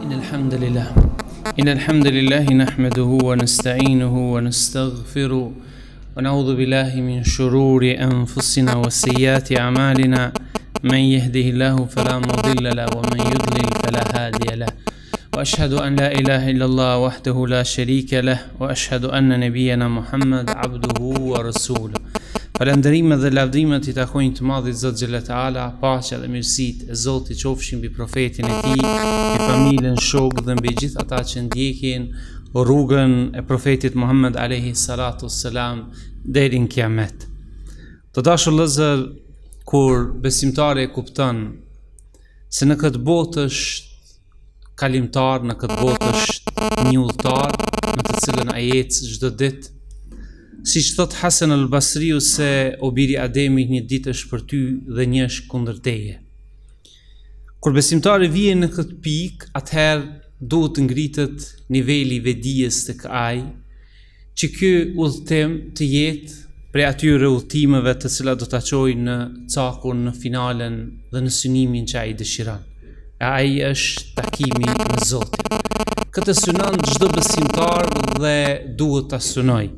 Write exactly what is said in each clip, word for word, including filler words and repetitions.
إن الحمد لله إن الحمد لله نحمده ونستعينه ونستغفره ونعوذ بالله من شرور أنفسنا وسيئات أعمالنا من يهده الله فلا مضل له ومن يضلل فلا هادي له وأشهد أن لا إله إلا الله وحده لا شريك له وأشهد أن نبينا محمد عبده ورسوله. Falënderimet dhe lavdimet i takojnë të madhit Zot xhella taala, paqja dhe mirësitë e Zotit qofshin mbi profetin e tij, mbi familjen, shokët dhe mbi gjithë ata që ndjekin rrugën e profetit Muhammed alayhi salatu wassalam deri në kiamet. Të dashur vëllezër, kur besimtari e kupton se në këtë botë është kalimtar, në këtë botë është një udhëtar në të cilën ai ecë çdo ditë, si që thot Hasan al-Basriu se o biri Ademit një ditë është për ty dhe një është kundër teje. Kur besimtari vjen në këtë pikë, atëherë duhet të ngritet niveli i vedijes tek ai, që ky udhëtim të jetë prej atyre udhëtimeve të cilat do ta çojnë në cakun, në finalen dhe në synimin që ai dëshiron. E ai është takimi me Zotin. Këtë synon çdo besimtar dhe duhet ta synojë.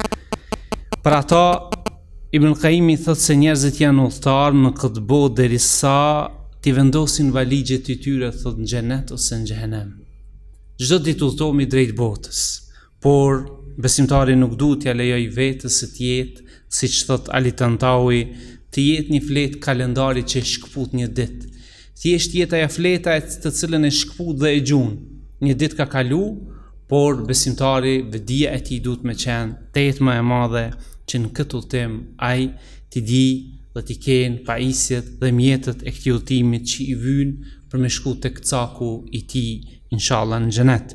Për ata, Ibn Qayyim thot se njerëzit janë udhëtar në këtë botë derisa t'i vendosin valigjet e tyre thot në xhenet ose në xhehenem. Çdo ditë udhëtohemi drejt botës, por besimtari nuk duhet t'ia lejojë vetes se të jetë, siç thot Ali Tantawi, të jetë një fletë kalendari që e shkput një ditë. Thjesht jetë ajo fleta e të cilën e shkput dhe e gjun. Një ditë ka kalu, por besimtari vedia e tij duhet me qenë tetë më e madhe që në këtë udhëtim ai t'i di dhe t'i kenë pajisjet dhe mjetet e këtij udhëtimit që i vynë për me shku tek caku i tij inshallah në xhenet.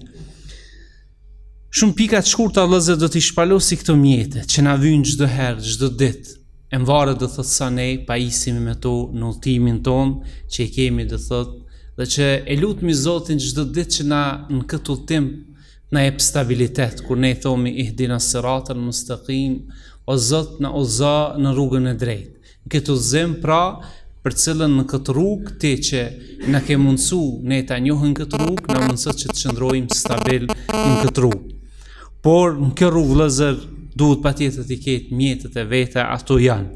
Shumë pika të shkurta vëllezër do t'i shpalosi këto mjete që na vynë çdo herë, çdo ditë. E mvarë do thot sa ne pajisemi me to në udhëtimin ton që i kemi do thot, dhe që e lutmi Zotin çdo ditë që na në këtë udhëtim na jep stabilitet, kur ne thomi ihdina siratal mustaqim, o Zot na udhëzo në rrugën e drejtë. Në këtë udhëzim pra, për cilën në këtë rrugë ti që na ke mundsu ne ta njohim këtë rrugë, na mundësot që të qëndrojmë stabil në këtë rrugë. Por në këtë rrugë vëllezër duhet patjetër të ketë mjetet e veta, ato janë.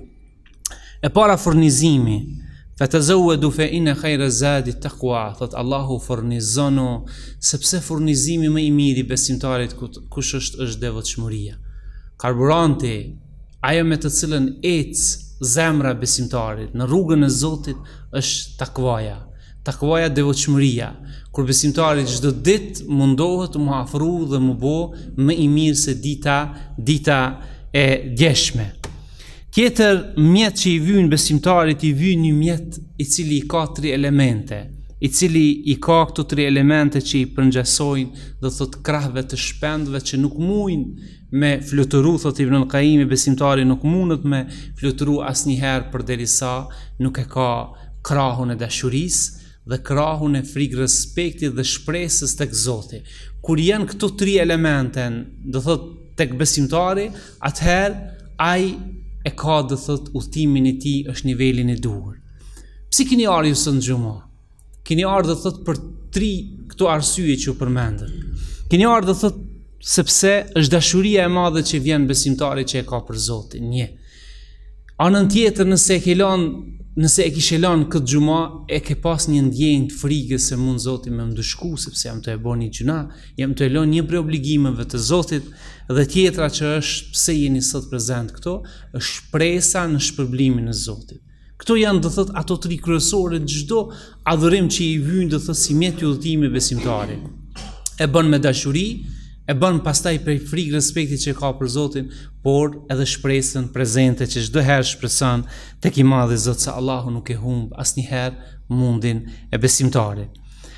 E para furnizimi, fatazawwadu fa inna khayra zadi taqwa, thot Allahu furnizono, sepse furnizimi më i miri besimtarit kush është është devotshmëria. Karburanti, ajo me të cilën ecë zemra besimtarit në rrugën e Zotit është takvaja. Takvaja devotshmëria, kur besimtari çdo ditë mundohet të më afru dhe më bo më i mirë se dita, dita e djeshme. Tjetër mjet që i vyn besimtarit, i vyn një mjet i cili i ka tri elemente, i cili i ka këto tri elemente që i përngjasojnë dhe thot krahve të shpendve që nuk mujnë me fluturu, thot Ibn Qayyim, besimtari nuk mundet me fluturu asnjëherë përderisa nuk e ka krahun e dashurisë dhe krahun e frikë respektit dhe shpresës tek Zoti. Kur janë këto tri elemente, do thot tek besimtari, atëherë ai e ka dhe thot udhëtimin e tij është nivelin e duhur. Psi keni ardhur ju sot në xhumë? Keni ardhur dhe thot për tri këto arsye që u përmendën. Keni ardhur dhe thot sepse është dashuria e madhe që vjen besimtari që e ka për Zotin. Një. Anën tjetër, nëse e ke lënë, nëse e kishe lënë këtë xhumë, e ke pas një ndjenjë të frikës se mund Zoti më ndushku sepse jam të e bëni gjuna, jam të e lënë një prej obligimeve të Zotit, dhe tjetra që është pse jeni sot prezant këto, është shpresa në shpërblimin e Zotit. Këto janë do thot ato tri kryesore çdo adhurim që i vyn do thot si mjet i udhëtimit besimtarit. E bën me dashuri, e bën pastaj prej frikë respektit që ka për Zotin, por edhe shpresën prezente që çdo herë shpreson tek i madhi Zot se Allahu nuk e humb asnjëherë mundin e besimtarit.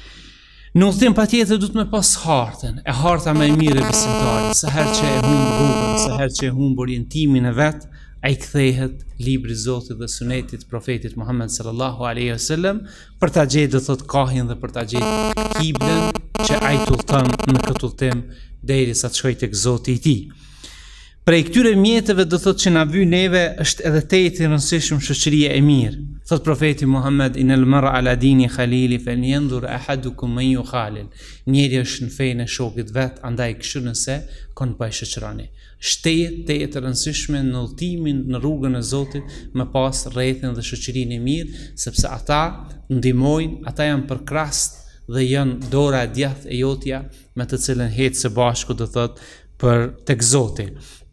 Në udhëtim patjetër duhet me pas hartën, e harta më e mirë e besimtarit, sa herë që e humb rrugën, sa herë që e humb orientimin e vet, ai kthehet libri i Zotit dhe sunetit profetit Muhammed sallallahu alaihi wasallam për ta gjetë do thot kahjen dhe për ta gjetë kiblën që ai udhton në këtë udhtim derisa të shkojë tek Zoti i tij. Prej këtyre mjeteve do thot që na vyn neve është edhe tetë e rëndësishme shoqëria e mirë. Thot profeti Muhammed, inel mar'a ala dini khalili falyanzur ahadukum man yukhalil. Njeri është në fejnë e shokit vet, andaj kështu nëse kon pa e shoqëroni. Shtejet të e të rëndësishme në udhtimin në rrugën e Zotit me pas rrethin dhe shoqërinë e mirë, sepse ata ndihmojnë, ata janë përkrast dhe janë dora e djathtë e jotja me të cilën hetë së bashku do thot për tek Zoti.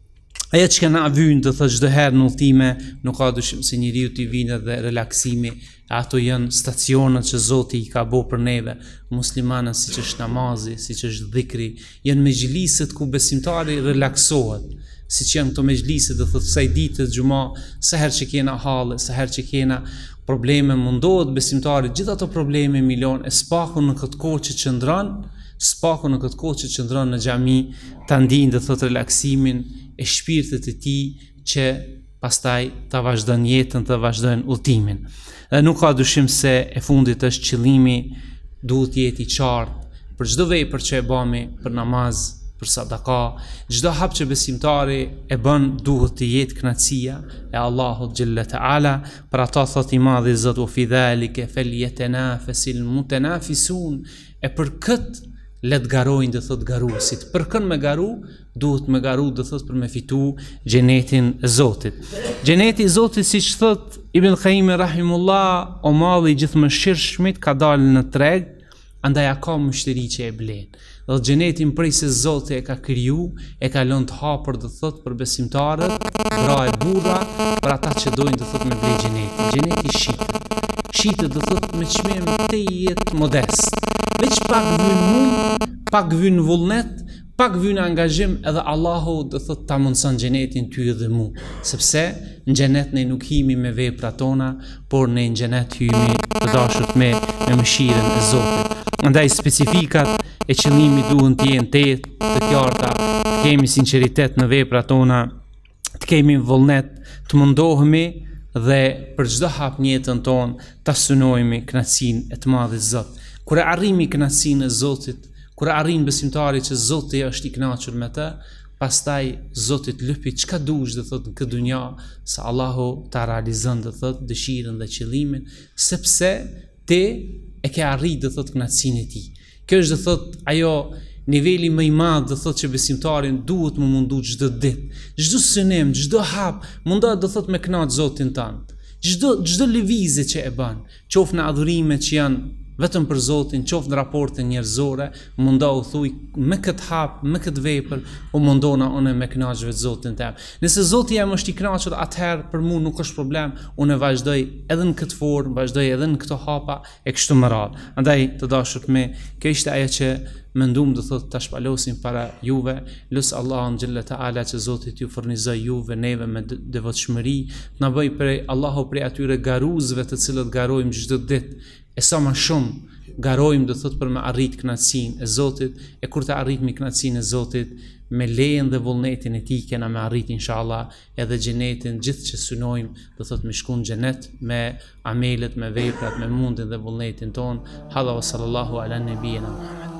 Ajo që na vyn do thot çdo herë në udhime, nuk ka dyshim se njeriu t'i vinë dhe relaksimi, ato janë stacionet që Zoti i ka bërë për neve, muslimanët, siç është namazi, siç është dhikri, janë mejliset ku besimtari relaksohet. Siç janë këto mejlise do thot kësaj dite xhumë, sa herë që kena halle, sa herë që kena probleme, mundohet besimtari gjithë ato probleme milion e spaku në këtë kohë që qëndron, spaku në këtë kohë që qëndron në xhami, ta ndijnë do thot relaksimin e shpirtit të tij që pastaj ta vazhdon jetën, ta vazhdojnë udhtimin. Dhe nuk ka dyshim se e fundit është qëllimi duhet jetë i qartë për çdo vepër që e bëmi, për namaz, për sadaka, çdo hap që besimtari e bën duhet të jetë kënaqësia e Allahut xhalla taala. Për ata thot i madhi Zot, wa fi dhalika falyatanafasil mutanafisun, e për kët let garojnë dhe thot garuesit. Për kën me garu, duhet me garu dhe thot për me fitu xhenetin e Zotit. Xheneti i Zotit, siç thot Ibn Qayyim rahimullah, o malli gjithë mëshirshmit ka dalë në treg, andaj ka mushteri që e blen. Dhe xhenetin prej se Zoti e ka kriju, e ka lënë të hapur dhe thot për besimtarët, gra e burra, për ata që dojnë dhe thot me ble xhenetin. Xheneti shitet. Shitet dhe thot me çmim të jetë modest. Veç pak vyn mund, pak vyn vullnet, pak vyn angazhim, edhe Allahu do thot ta mundson xhenetin ty edhe mu, sepse në xhenet ne nuk himi me veprat tona, por ne në xhenet hymi të dashur me me mëshirën e Zotit. Andaj specifikat e qëllimit duhen të jenë të të qarta, të kemi sinqeritet në veprat tona, të kemi vullnet, të mundohemi dhe për çdo hap në jetën tonë ta synojmë kënaqësinë e të madhit Zot. Kur e arrimi kënaqësinë e Zotit, kur e arrin besimtari që Zoti është i kënaqur me të, pastaj Zoti të lëpi çka dush dhe thot në këtë dunja, se Allahu ta realizon dhe thot dëshirën dhe qëllimin, sepse ti e ke arrit dhe thot kënaqësinë e tij. Kjo është dhe thot ajo niveli më i madh dhe thot që besimtarin duhet më mundu çdo ditë, çdo synim, çdo hap, mundohet dhe thot me kënaq Zotin tënd. Çdo çdo lëvizje që e bën, qoftë në adhurime që janë vetëm për Zotin, qoftë në raporte njerëzore, mundohu thuj me këtë hap, me këtë vepër, u mundona unë me kënaq vetë Zotin tem. Nëse Zoti jam është i kënaqur, atëherë për mua nuk është problem, unë vazhdoj edhe në këtë formë, vazhdoj edhe në këto hapa e kështu me radhë. Andaj të dashur me, kjo ishte ajo që mendum do thot ta shpalosim para juve. Lut Allahun xhalla taala që Zoti t'ju furnizoj juve neve me devotshmëri, na bëj prej Allahu prej atyre garuzëve të cilët garojmë çdo ditë. E sa më shumë garojmë do thot për me arrit kënaqësinë e Zotit, e kur të arritmi kënaqësinë e Zotit, me lejen dhe vullnetin e tij kena me arrit inshallah edhe xhenetin, gjithë që synojmë do thot me shkuën xhenet me amelet, me veprat, me mundin dhe vullnetin ton. Hadha wa sallallahu ala nabiyina Muhammad.